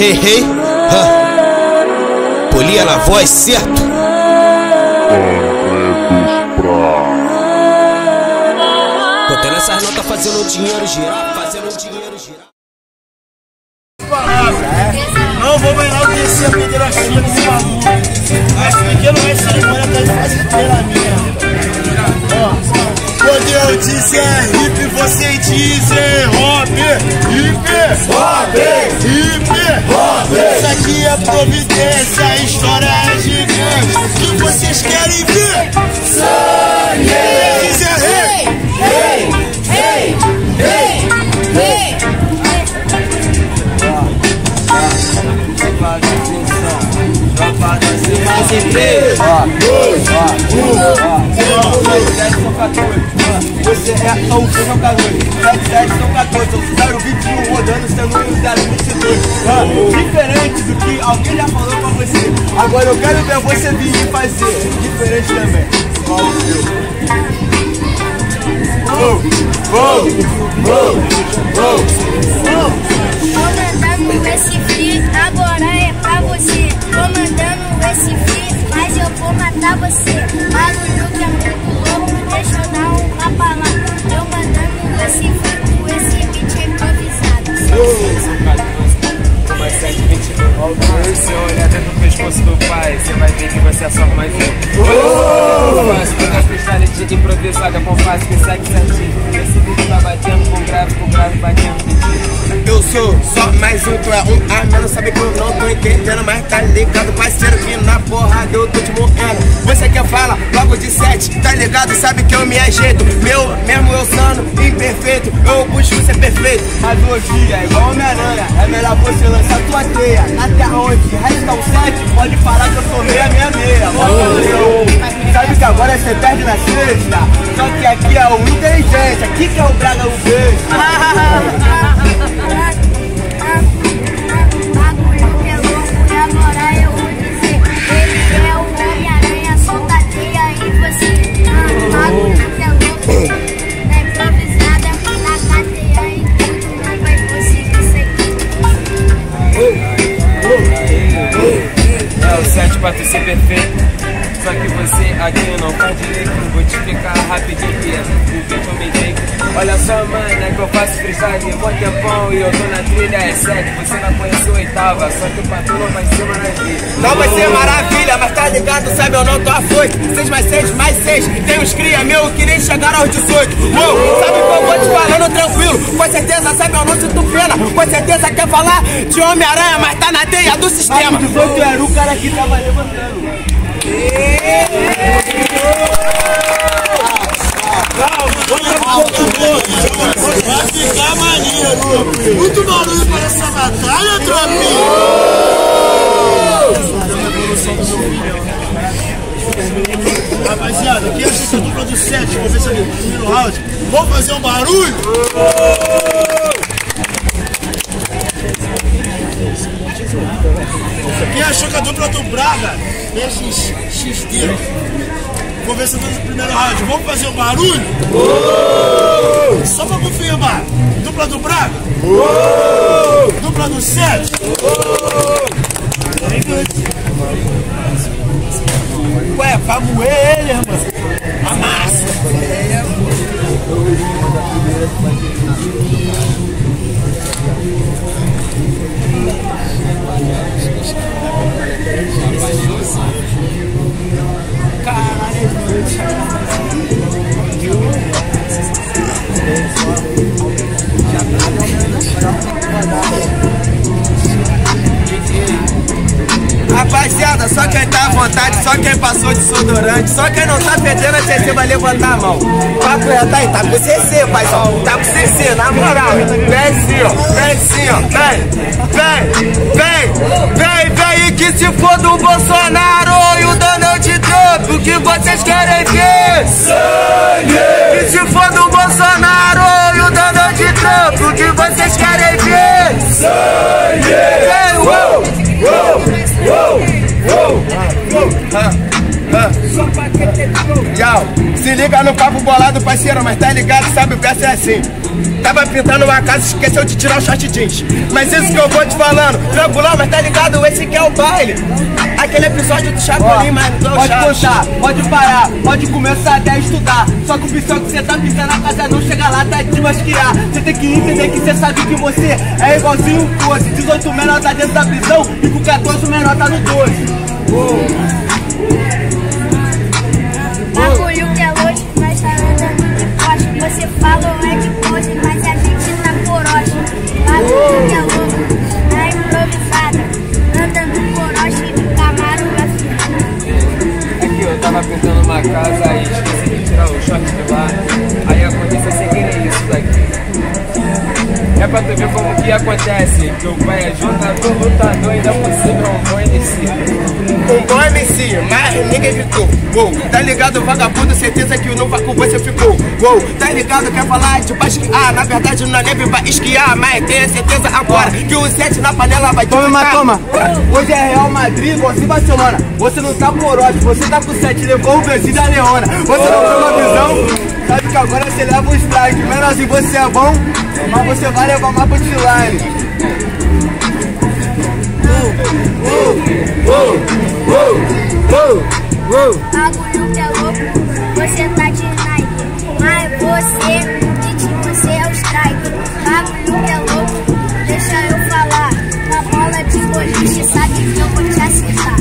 Hey, Polia na voz, certo? Botando essas notas, fazendo o dinheiro girar, Não vou mais lá descer a pederastia do meu amor. Esse pequeno vai cerimônia tá fácil pela minha. Quando eu disser hip, você diz hop, hip, hop, hip, hop. Isso aqui é providência, a história é gigante. O que vocês querem ver? Sangue! Dizer hey, hey, hey, hey, hey. Mais em 3, 2, 1. Você é o seu jogador. 77 são 14, eu 021 rodando, sendo 022. Diferente do que alguém já falou pra você. Agora eu quero ver você vir e fazer diferente também. Comandando esse free, agora é pra você. Comandando esse free, mas eu vou matar você. Barulho que é muito louco, deixa eu dar um tapa lá. Eu mandando esse free, esse beat é improvisado. Mais 7, 22. Se eu olhar dentro do pescoço do pai, você vai ver que você é só mais um. Fácil, toda a freestyle improvisada com fácil que segue certinho. Esse vídeo tá batendo com grave batendo. Eu sou só mais um, tu é um a menos. Sabe que eu não tô entendendo, mas tá ligado, parceiro, que na porrada eu tô te morrendo. Você que fala logo de 7, tá ligado, sabe que eu me ajeito. Meu mesmo eu sando imperfeito, eu busco ser perfeito. Mas hoje é igual Homem-Aranha, é melhor você lançar tua teia. Na terra onde resta o 7, pode falar que eu sou meia. Sabe que agora você perde na sexta, só que aqui é o inteligente, aqui que é o Braga o beijo. Bagulho que é louco e agora eu vou dizer. Ele é o Homem-Aranha, solta a teia e você. Bagulho que é louco, é improvisada, na cadeia e tudo não vai conseguir seguir. É o 7 pra tu ser perfeito. Só que você aqui não faz direito. Vou te explicar rapidinho que é o que eu me dei. Olha só, mano, é que eu faço freestyle mó tempão e eu tô na trilha, é 7. Você não conhece o 8ª, só que o patrão não vai ser maravilha. Não vai ser maravilha, mas tá ligado, sabe, eu não tô afoito. 6 mais 6 mais 6, tem uns cria meu que nem chegaram aos 18. Sabe que eu vou te falando tranquilo, com certeza, sabe, eu não sinto pena. Com certeza quer falar de Homem-Aranha, mas tá na teia do sistema. 18 era o cara que tava levantando. Vai ficar maneiro. Muito barulho para essa batalha, tropinha. Rapaziada, aqui é a dupla do 7. Vou ver se ali no primeiro round. Vamos fazer um barulho? Aqui é a dupla do Braga. XD. Vou ver se eu tô no primeiro round. Vamos fazer um barulho? Só pra confirmar. Dupla do Braga? Dupla do 7? Ué, pra moer ele, irmão. Amassa. Rapaziada, só quem tá à vontade, só quem passou de desodorante, só quem não tá fedendo a CC vai levantar a mão. Papo já tá aí, tá com CC, paizão. Tá com CC, na moral. Vem assim, ó, vem, e que se for do Bolsonaro e o Donald Trump, o que vocês querem ver? Sangue! Que se for do Bolsonaro e o Donald Trump, o que vocês querem ver? Sangue! Vem, Tchau. Se liga no papo bolado pra Parceiro, mas tá ligado, sabe, o verso é assim. Tava pintando uma casa, esqueceu de tirar o short jeans. Mas isso que eu vou te falando, tranquilão, mas tá ligado, esse que é o baile. Aquele episódio do Chapolin, mas não é o Pode Chaves. contar, pode parar, pode começar até a estudar. Só que o pincel que você tá pintando na casa não chega lá, tá de masquear. Você tem que entender que você sabe que você é igualzinho o 12. 18 menor tá dentro da prisão e com 14 o menor tá no 12. Bagulho que é louco, nós tá andando de poste. Você falou é de pose, mas a gente tá coroche. Bagulho que é louco, é improvisada. Andando coroche de Camaro Aqui eu tava pintando uma casa, aí esqueci de tirar o short de lá. Aí aconteceu sem querer isso daqui. É pra tu ver como que acontece, que o pai é jogador, lutador, ainda por cima é um bom MC. Um bom MC, mas ninguém ficou. Uou, tá ligado, vagabundo, certeza que no vácuo você ficou. Uou, tá ligado, quer falar de pra esquiar. Na verdade na neve vai esquiar, mas tenha certeza agora que o 7 na panela vai te Toma, ficar. toma. Hoje é Real Madrid, você Barcelona. Você não tá por ódio, você tá com 7, levou o Brasil da Leona. Você não tem uma visão, sabe que agora você leva o strike. Menorzinho, você é bom, mas você vai levar mais punchline. bagulho que é louco, você tá de Nike. Mas você é o strike. Bagulho que é louco, deixa eu falar. Na bola de boliche, sabe que eu vou te acertar.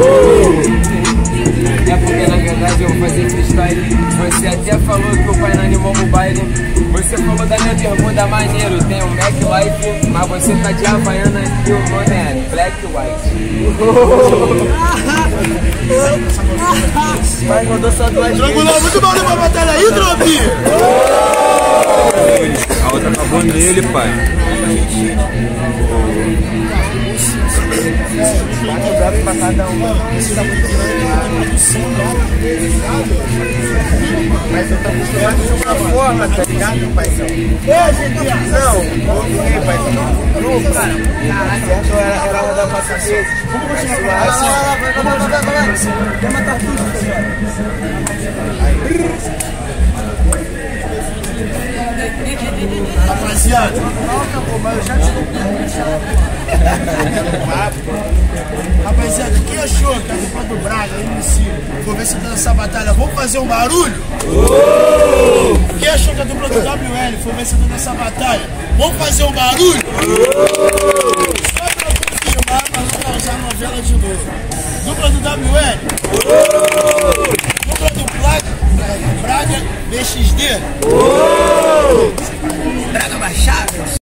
É porque na verdade eu vou fazer freestyle. Você até falou que o pai não animou o baile. Você falou da minha bermuda maneiro, tem um Mac Life, mas você tá de Havaiana e o nome é Black White. Mas mandou só duas Tranquilão, muito bom pra batalha aí, tropinha. A outra acabou nele, pai. pra cada um. Mas eu tô acostumado de uma forma, tá ligado, paizão? Não, ok, paizão. Grupo, cara. Certo, era rodar pra cabeça. Vamos continuar. Vai. Quer matar tudo, Rapaziada, rapaziada, quem achou que a dupla do Braga, MC, for ver se nessa batalha, vamos fazer um barulho? Quem achou que a dupla do WL for ver se nessa batalha, vamos fazer um barulho? Só pra confirmar, mas vamos causar a novela de novo. Dupla do WL, dupla do Braga, BXD, Braga Machado.